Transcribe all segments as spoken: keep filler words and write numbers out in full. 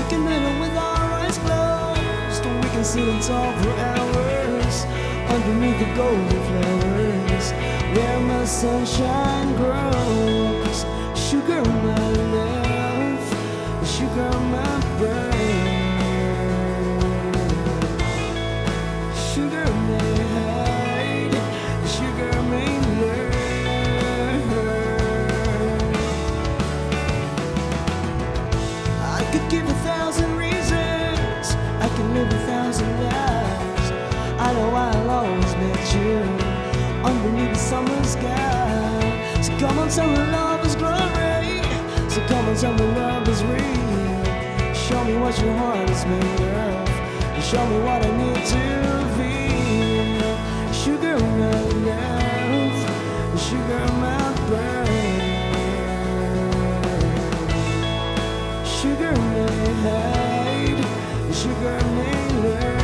We can do it with our eyes closed. We can sit and talk for hours underneath the golden flowers where my sunshine grows. Sugar, my love, sugar, my brain. Sugar may hide, sugar may learn. I could give a thousand reasons, I can live a thousand lives. I know I'll always meet you underneath the summer sky. So come on, tell me love is glory. So come on, tell me love is real. Show me what your heart is made of, and show me what I need to feel. Sugar, my love, sugar, my brain. Sugar may hide, sugar may learn.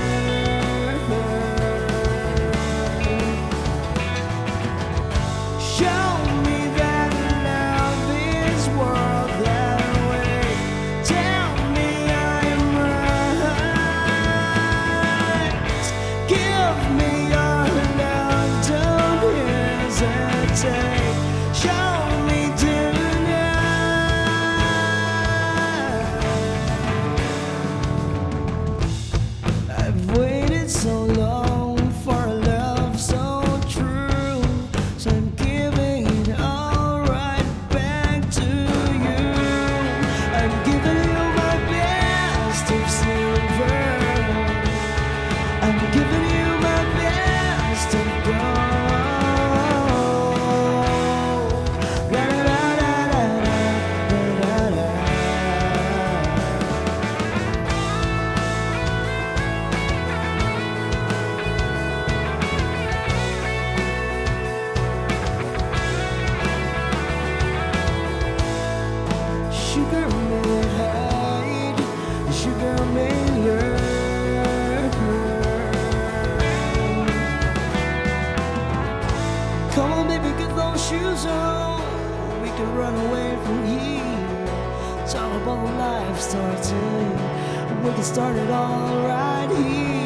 Show me that love is worth that way. Tell me I'm right. Give me your love, don't hesitate. Show me tonight. I've waited so long for a love so true, so I'm giving it all right back to you. I'm giving you my best of silver. I'm giving you my best of gold. La la la la la la la. Sugar may hide, sugar may learn. Come on, baby, get those shoes on. We can run away from here. Talk about the life starting. We can start it all right here.